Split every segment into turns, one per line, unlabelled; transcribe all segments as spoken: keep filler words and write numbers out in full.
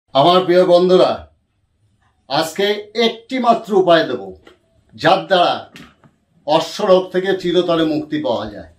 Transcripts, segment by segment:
আমার প্রিয় বন্ধুরা, আজকে একটি মাত্র উপায় দেব যার দ্বারা অশ্বরোগ থেকে চিরতরে মুক্তি পাওয়া যায়।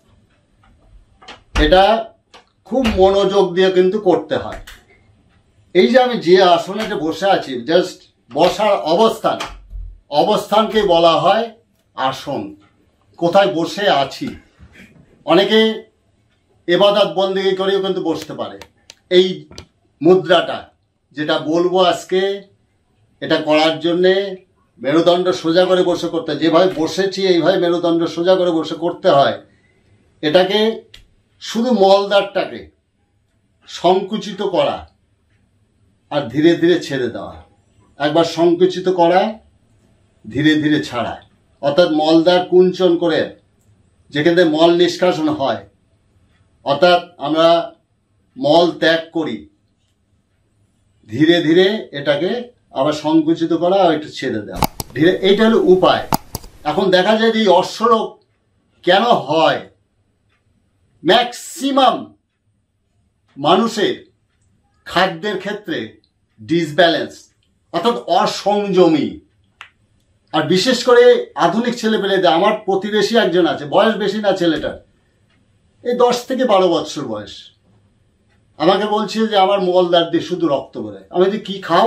এটা খুব মনোযোগ দিয়ে কিন্তু করতে হয়। এই যে আমি যে আসনেতে বসে আছি, জাস্ট বসার অবস্থান অবস্থানকে বলা হয় আসন। কোথায় বসে আছি, অনেকে ইবাদত বন্দেগী করেও কিন্তু বসতে পারে। এই মুদ্রাটা যেটা বলবো আজকে, এটা করার জন্যে মেরুদণ্ড সোজা করে বসে করতে হয়। যেভাবে বসেছি এইভাবে মেরুদণ্ড সোজা করে বসে করতে হয়। এটাকে শুধু মলদ্বারটাকে সংকুচিত করা আর ধীরে ধীরে ছেড়ে দেওয়া। একবার সংকুচিত করা, ধীরে ধীরে ছাড়া, অর্থাৎ মলদ্বার কুঞ্চন করে যেখান থেকে মল নিষ্কাশন হয়, অর্থাৎ আমরা মল ত্যাগ করি, ধীরে ধীরে এটাকে আবার সংকুচিত করা আর একটু ছেড়ে দেওয়া ধীরে। এইটা হলো উপায়। এখন দেখা যায় যে এই অশ্বরোগ কেন হয়। ম্যাক্সিমাম মানুষের খাদ্যের ক্ষেত্রে ডিসব্যালেন্স, অর্থাৎ অসংযমী। আর বিশেষ করে আধুনিক ছেলেপেলেদের, আমার প্রতিবেশী একজন আছে, বয়স বেশি না ছেলেটার, এই দশ থেকে বারো বছর বয়স, আমাকে বলছে যে আমার মলদ্বার দিয়ে শুধু রক্ত বেরোয়। আমি যদি কি খাও,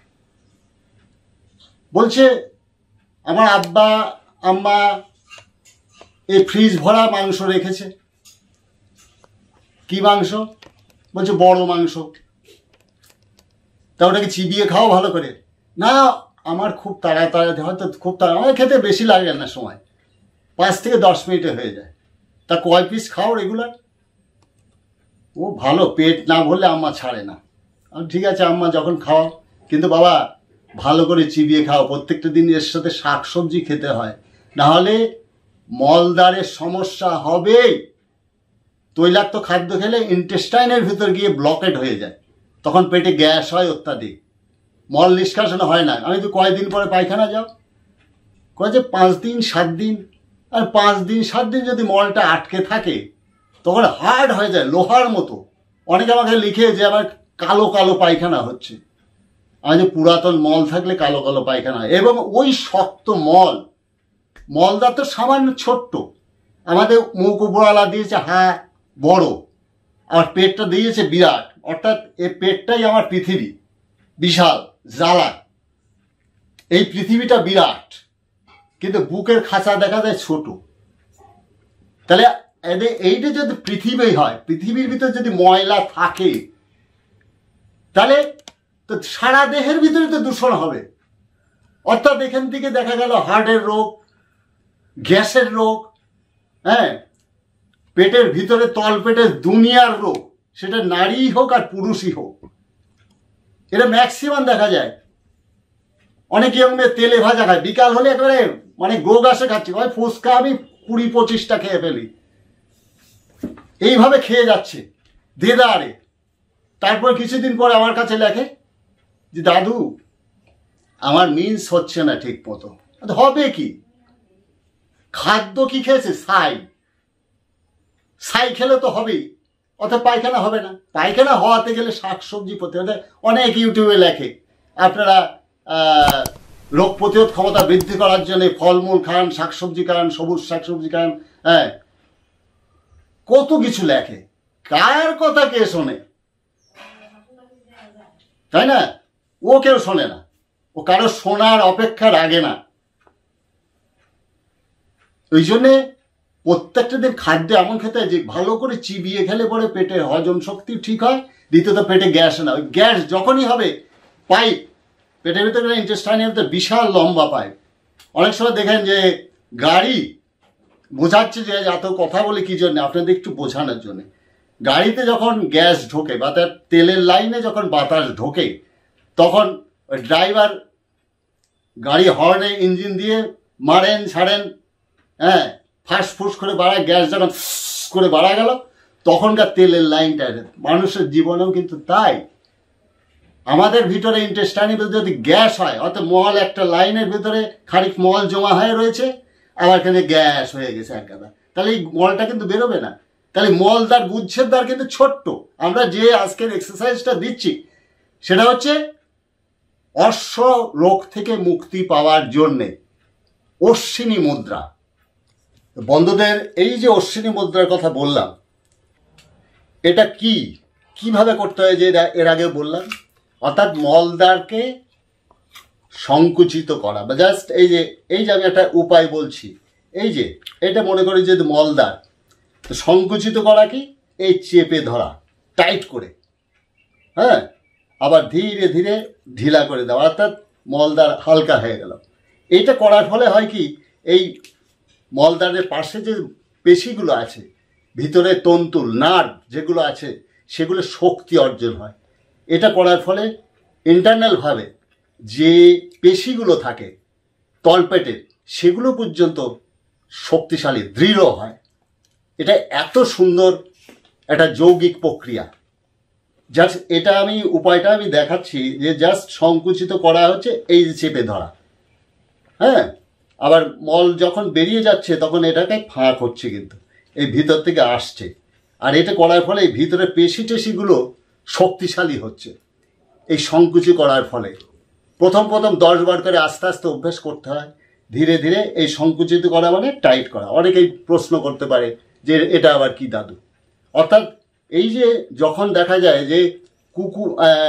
বলছে আমার আব্বা আম্মা এই ফ্রিজ ভরা মাংস রেখেছে। কি মাংস? বলছে বড় মাংস। তা ওটাকে চিবিয়ে খাও ভালো করে। না, আমার খুব তাড়াতাড়ি, হয়তো খুব তাড়া, আমার খেতে বেশি লাগে না, সময় পাঁচ থেকে দশ মিনিটে হয়ে যায়। তা কয় পিস খাও রেগুলার? ও ভালো, পেট না ভরলে আম্মা ছাড়ে না। ঠিক আছে আম্মা, যখন খাও, কিন্তু বাবা ভালো করে চিবিয়ে খাও, প্রত্যেকটা দিন এর সাথে শাক সবজি খেতে হয়, নাহলে মলদ্বারের সমস্যা হবেই। তৈলাক্ত খাদ্য খেলে ইন্টেস্টাইনের ভিতর গিয়ে ব্লকেট হয়ে যায়, তখন পেটে গ্যাস হয় অত্যাধিক, মল নিষ্কাশন হয় না। আমি তো কয়দিন পরে পায়খানা যাও, কয় যে পাঁচ দিন সাত দিন। আর পাঁচ দিন সাত দিন যদি মলটা আটকে থাকে, তখন হার্ড হয়ে যায়, লোহার মতো। অনেকে আমাকে লিখে যে আমার কালো কালো পায়খানা হচ্ছে। আমি যে পুরাতন মল থাকলে কালো কালো পায়খানা হয়, এবং ওই শক্ত মল, মলদার তো সামান্য ছোট্ট, আমাদের মুখ উপরওয়ালা দিয়েছে হ্যাঁ বড়, আর পেটটা দিয়েছে বিরাট, অর্থাৎ এই পেটটাই আমার পৃথিবী, বিশাল জ্বালা। এই পৃথিবীটা বিরাট, কিন্তু বুকের খাঁচা দেখা যায় ছোট। তাহলে এইটা যদি পৃথিবী হয়, পৃথিবীর ভিতরে যদি ময়লা থাকে, তাহলে তো সারা দেহের ভিতরে তো দূষণ হবে। অর্থাৎ এখান থেকে দেখা গেল হার্টের রোগ, গ্যাসের রোগ, হ্যাঁ, পেটের ভিতরে তল পেটের দুনিয়ার রোগ, সেটা নারী হোক আর পুরুষই হোক, এটা ম্যাক্সিমাম দেখা যায়। অনেকে এমনি তেলে ভাজা খায়, বিকাল হলে একেবারে মানে গো গাছে খাচ্ছি, ওই ফুচকা আমি কুড়ি পঁচিশটা খেয়ে ফেলি, এইভাবে খেয়ে যাচ্ছে দেদারে। তারপর কিছুদিন পরে আমার কাছে লেখে যে দাদু আমার মিন্স হচ্ছে না ঠিক মতো। হবে কি? খাদ্য কি খেয়েছে? ছাই। ছাই খেলে তো হবেই, অর্থাৎ পায়খানা হবে না। পায়খানা হওয়াতে গেলে শাক সবজি প্রতিরোধ, অনেক ইউটিউবে লেখে আপনারা রোগ প্রতিরোধ ক্ষমতা বৃদ্ধি করার জন্য ফলমূল খান, শাকসবজি খান, সবুজ শাকসবজি খান, হ্যাঁ, কত কিছু লেখে। কার কথা কে শোনে? তাই না? ও কেউ শোনে না, ও কারো শোনার অপেক্ষা রাখে না। ওই জন্যে প্রত্যেকটা দিন খাদ্য এমন খেতে হয় যে ভালো করে চিবিয়ে খেলে পরে পেটে হজম শক্তি ঠিক হয়। দ্বিতীয়ত পেটে গ্যাস না, ওই গ্যাস যখনই হবে, পাইপ পেটের ভিতরে ইন্টেস্টাইনের ভিতরে বিশাল লম্বা পাইপ। অনেক সময় দেখেন যে গাড়ি বোঝাচ্ছে যে এত কথা বলে কি জন্য, আপনাদের একটু বোঝানোর জন্য। গাড়িতে যখন গ্যাস ঢোকে বা তার তেলের লাইনে যখন বাতাস ঢোকে, তখন ওই ড্রাইভার গাড়ি হর্নে ইঞ্জিন দিয়ে মারেন ছাড়েন, হ্যাঁ, ফাঁস ফুস করে বাড়ায়, গ্যাস যখন করে বাড়া গেল, তখনকার তেলের লাইনটা। মানুষের জীবনেও কিন্তু তাই। আমাদের ভিতরে ইন্টেস্টাইনের ভিতরে যদি গ্যাস হয়, অর্থাৎ মল একটা লাইনের ভিতরে খানিক মল জমা হয়ে রয়েছে, আবার এখানে গ্যাস হয়ে গেছে এক গাদা, তাহলে এই মলটা কিন্তু বেরোবে না। তাহলে মলদার গুচ্ছের দ্বার কিন্তু ছোট্ট। আমরা যে আজকের এক্সারসাইজটা দিচ্ছি, সেটা হচ্ছে অশ্ব রোগ থেকে মুক্তি পাওয়ার জন্যে অশ্বিনী মুদ্রা। বন্ধুদের, এই যে অশ্বিনী মুদ্রার কথা বললাম, এটা কি কিভাবে করতে হয় যে এর আগে বললাম, অর্থাৎ মলদ্বারকে সংকুচিত করা, বা জাস্ট এই যে এই যে আমি একটা উপায় বলছি, এই যে এটা মনে করি যে মলদ্বার, তো সংকুচিত করা কি, এই চেপে ধরা টাইট করে, হ্যাঁ, আবার ধীরে ধীরে ঢিলা করে দেওয়া, অর্থাৎ মলদ্বার হালকা হয়ে গেল। এইটা করার ফলে হয় কি, এই মলদ্বারের পাশে যে পেশিগুলো আছে, ভিতরে তন্তুল নার্ভ যেগুলো আছে, সেগুলো শক্তি অর্জন হয়। এটা করার ফলে ইন্টারনালভাবে যে পেশিগুলো থাকে তলপেটের, সেগুলো পর্যন্ত শক্তিশালী দৃঢ় হয়। এটা এত সুন্দর একটা যৌগিক প্রক্রিয়া। জাস্ট এটা আমি উপায়টা আমি দেখাচ্ছি যে জাস্ট সংকুচিত করা হচ্ছে, এই যে চেপে ধরা, হ্যাঁ, আবার মল যখন বেরিয়ে যাচ্ছে তখন এটাকে ফাঁক হচ্ছে, কিন্তু এই ভিতর থেকে আসছে, আর এটা করার ফলে এই ভিতরে পেশি টেশিগুলো শক্তিশালী হচ্ছে এই সংকুচি করার ফলে। প্রথম প্রথম দশ বার করে আস্তে আস্তে অভ্যাস করতে হয়, ধীরে ধীরে এই সংকুচিত করা মানে টাইট করা। অনেকেই প্রশ্ন করতে পারে যে এটা আবার কি দাদু, অর্থাৎ এই যে যখন দেখা যায় যে কুকুর,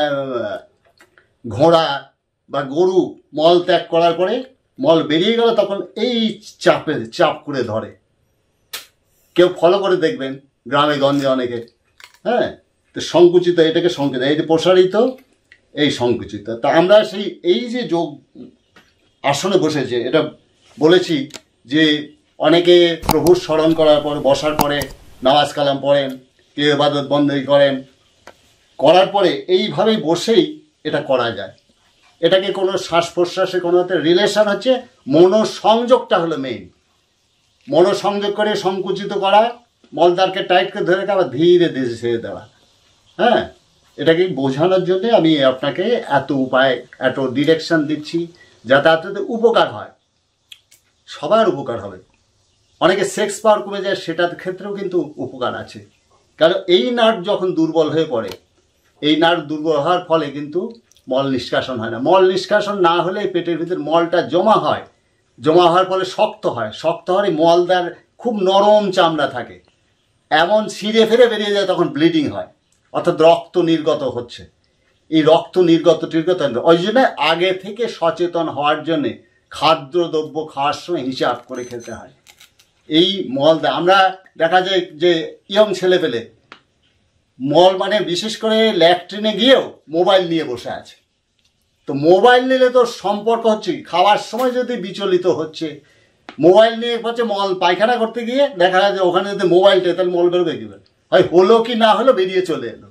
ঘোড়া বা গরু মল ত্যাগ করার পরে মল বেরিয়ে গেল, তখন এই চাপে চাপ করে ধরে, কেউ ফলো করে দেখবেন গ্রামে গঞ্জে অনেকে, হ্যাঁ, তো সংকুচিত, এটাকে সংকুচিত, এই যে প্রসারিত, এই সংকুচিত। তা আমরা সেই এই যে যোগ আসনে বসেছে, এটা বলেছি যে অনেকে প্রভুর স্মরণ করার পর বসার পরে নামাজ কালাম পড়েন, কেউ ইবাদত বন্দেগী করেন, করার পরে এইভাবেই বসেই এটা করা যায়। এটাকে কোনো শ্বাস প্রশ্বাসে কোনো রিলেশন হচ্ছে, মনোসংযোগটা হলো মেইন। মনোসংযোগ করে সংকুচিত করা, মলদ্বারকে টাইট করে ধরে আবার ধীরে ধীরে ছেড়ে দেওয়া, হ্যাঁ, এটাকে বোঝানোর জন্য আমি আপনাকে এত উপায়, এত ডিরেকশন দিচ্ছি, যাতে আপনাতে উপকার হয়, সবার উপকার হবে। অনেকে সেক্স পাওয়ার কমে যায়, সেটার ক্ষেত্রেও কিন্তু উপকার আছে, কারণ এই নার্ভ যখন দুর্বল হয়ে পড়ে, এই নার্ভ দুর্বল হওয়ার ফলে কিন্তু মল নিষ্কাশন হয় না। মল নিষ্কাশন না হলে পেটের ভিতর মলটা জমা হয়, জমা হওয়ার ফলে শক্ত হয়, শক্ত হওয়ার মলদ্বার খুব নরম চামড়া থাকে, এমন ছিঁড়ে ফেরে বেরিয়ে যায়, তখন ব্লিডিং হয়, অর্থাৎ রক্ত নির্গত হচ্ছে। এই রক্ত নির্গত টির্গত ওই জন্য আগে থেকে সচেতন হওয়ার জন্যে খাদ্যদ্রব্য খাওয়ার সময় হিসাব করে খেতে হয়। এই মল আমরা দেখা যায় যে ইয়ং ছেলে পেলে মল মানে বিশেষ করে ল্যাট্রিনে গিয়েও মোবাইল নিয়ে বসে আছে। তো মোবাইল নিলে তো সম্পর্ক হচ্ছে, খাওয়ার সময় যদি বিচলিত হচ্ছে, মোবাইল নিয়ে হচ্ছে মল পায়খানা করতে গিয়ে দেখা যায় যে ওখানে যদি মোবাইলটা, তাহলে মল বেরোবে কি, হয় হলো কি না হলো, বেরিয়ে চলে এলো।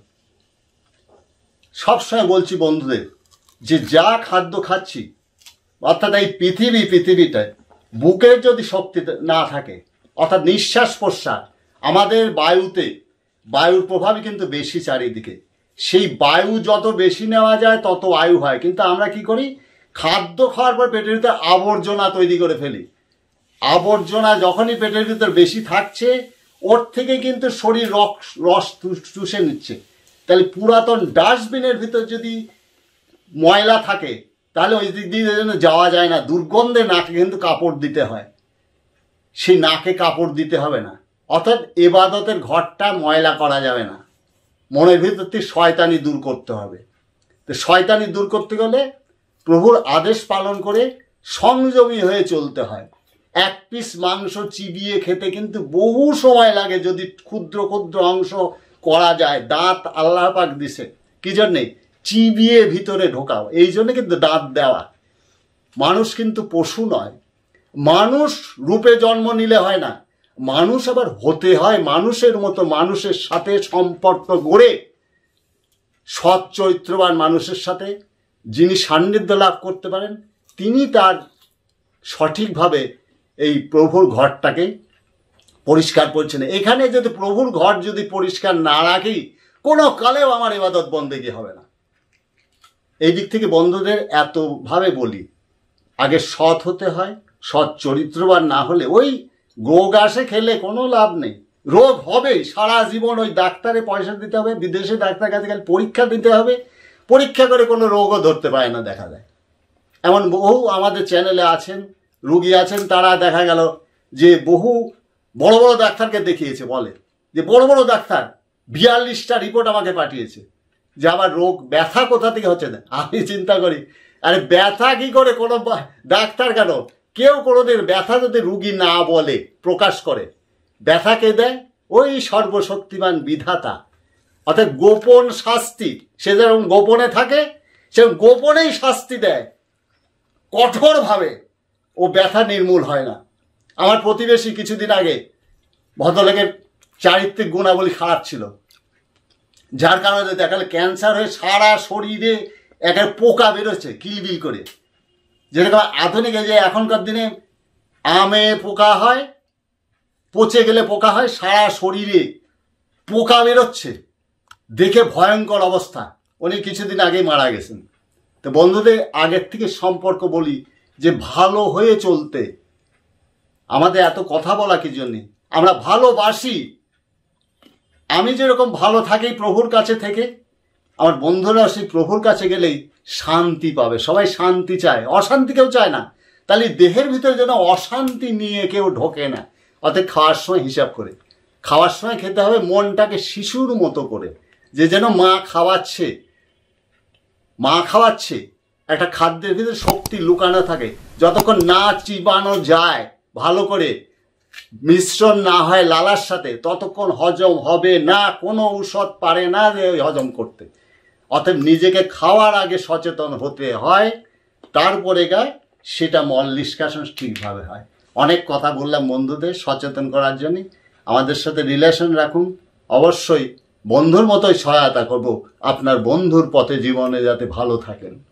সবসময় বলছি বন্ধুদের যে যা খাদ্য খাচ্ছি, অর্থাৎ এই পৃথিবী পৃথিবীটায় বুকের যদি শক্তি না থাকে, অর্থাৎ নিঃশ্বাস প্রশ্বাস, আমাদের বায়ুতে, বায়ুর প্রভাবই কিন্তু বেশি চারিদিকে, সেই বায়ু যত বেশি নেওয়া যায় তত আয়ু হয়। কিন্তু আমরা কি করি, খাদ্য খাওয়ার পর পেটের ভিতরে আবর্জনা তৈরি করে ফেলি। আবর্জনা যখনই পেটের ভিতর বেশি থাকছে, ওর থেকে কিন্তু শরীর রস রস চুষে নিচ্ছে। তাহলে পুরাতন ডাস্টবিনের ভিতর যদি ময়লা থাকে, তাহলে ওই দিক দিয়ে যেন যাওয়া যায় না, দুর্গন্ধে নাকে কিন্তু কাপড় দিতে হয়, সেই নাকে কাপড় দিতে হবে না। অর্থাৎ এবাদতের ঘরটা ময়লা করা যাবে না, মনের ভিতর থেকে শয়তানি দূর করতে হবে। তো শয়তানি দূর করতে গেলে প্রভুর আদেশ পালন করে সংযমী হয়ে চলতে হয়। এক পিস মাংস চিবিয়ে খেতে কিন্তু বহু সময় লাগে, যদি ক্ষুদ্র ক্ষুদ্র অংশ করা যায়। দাঁত আল্লাহ পাক দিছে কি জন্যে, চিবিয়ে ভিতরে ঢোকাও, এই জন্য কিন্তু দাঁত দেওয়া। মানুষ কিন্তু পশু নয়, মানুষ রূপে জন্ম নিলে হয় না, মানুষ আবার হতে হয় মানুষের মতো, মানুষের সাথে সম্পর্ক গড়ে সৎ চরিত্রবান মানুষের সাথে যিনি সান্নিধ্য লাভ করতে পারেন, তিনি তার সঠিকভাবে এই প্রভুর ঘরটাকে পরিষ্কার পরিচ্ছন্ন। এখানে যদি প্রভুর ঘর যদি পরিষ্কার না রাখি, কোনো কালেও আমার ইবাদত বন্দেগী হবে না। এই দিক থেকে বন্ধুদের এতভাবে বলি, আগে সৎ হতে হয়, সৎ চরিত্রবান না হলে ওই রোগ আসে খেলে কোনো লাভ নেই। রোগ হবে সারা জীবন, ওই ডাক্তারে পয়সা দিতে হবে, বিদেশে ডাক্তার কাছে গেলে পরীক্ষা দিতে হবে, পরীক্ষা করে কোনো রোগও ধরতে পারে না দেখা যায়। এমন বহু আমাদের চ্যানেলে আছেন, রুগী আছেন, তারা দেখা গেল যে বহু বড় বড় ডাক্তারকে দেখিয়েছে, বলে যে বড় বড় ডাক্তার বিয়াল্লিশটা রিপোর্ট আমাকে পাঠিয়েছে যে আমার রোগ ব্যথা কোথা থেকে হচ্ছে না। আমি চিন্তা করি, আরে ব্যথা কি করে কোনো ডাক্তার, কেন কেউ কোনোদিন ব্যথা যদি রুগী না বলে, প্রকাশ করে, ব্যথা কে দেয়? ওই সর্বশক্তিমান বিধাতা। অর্থাৎ গোপন শাস্তি, সে যেরকম গোপনে থাকে সেরকম গোপনেই শাস্তি দেয় কঠোরভাবে, ও ব্যথা নির্মূল হয় না। আমার প্রতিবেশী কিছুদিন আগে, ভদ্রলোকের চারিত্রিক গুণাবলী খারাপ ছিল, যার কারণে দেখালে ক্যান্সার হয়ে সারা শরীরে একটা পোকা বেরোচ্ছে কিলবিল করে। যেরকম আধুনিক যে এখনকার দিনে আমে পোকা হয়, পচে গেলে পোকা হয়, সারা শরীরে পোকা বেরোচ্ছে, দেখে ভয়ঙ্কর অবস্থা। উনি কিছুদিন আগেই মারা গেছেন। তো বন্ধুদের, আগের থেকে সম্পর্ক বলি যে ভালো হয়ে চলতে। আমাদের এত কথা বলা কি জন্যে? আমরা ভালোবাসি। আমি যেরকম ভালো থাকি প্রভুর কাছে থেকে, আমার বন্ধুরা সেই প্রভুর কাছে গেলেই শান্তি পাবে। সবাই শান্তি চায়, অশান্তি কেউ চায় না। তাহলে দেহের ভিতরে যেন অশান্তি নিয়ে কেউ ঢোকে না। অর্থাৎ খাওয়ার সময় হিসাব করে খাওয়ার সময় খেতে হবে, মনটাকে শিশুর মতো করে, যে যেন মা খাওয়াচ্ছে, মা খাওয়াচ্ছে। একটা খাদ্যের ভিতরে শক্তি লুকানো থাকে, যতক্ষণ না চিবানো যায় ভালো করে, মিশ্রণ না হয় লালার সাথে, ততক্ষণ হজম হবে না। কোনো ঔষধ পারে না যে হজম করতে। অতএব নিজেকে খাওয়ার আগে সচেতন হতে হয়, তারপরে গায়ে সেটা মল নিষ্কাশন ঠিকভাবে হয়। অনেক কথা বললাম বন্ধুদের সচেতন করার জন্য। আমাদের সাথে রিলেশন রাখুন, অবশ্যই বন্ধুর মতোই সহায়তা করব আপনার বন্ধুর পথে জীবনে যাতে ভালো থাকেন।